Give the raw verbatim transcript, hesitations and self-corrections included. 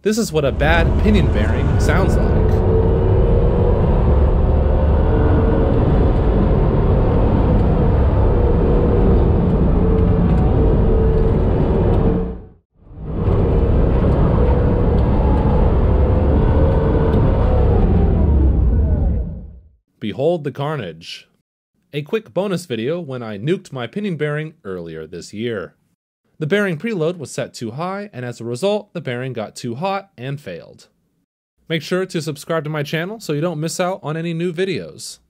This is what a bad pinion bearing sounds like. Behold the carnage. A quick bonus video when I nuked my pinion bearing earlier this year. The bearing preload was set too high, and as a result, the bearing got too hot and failed. Make sure to subscribe to my channel so you don't miss out on any new videos.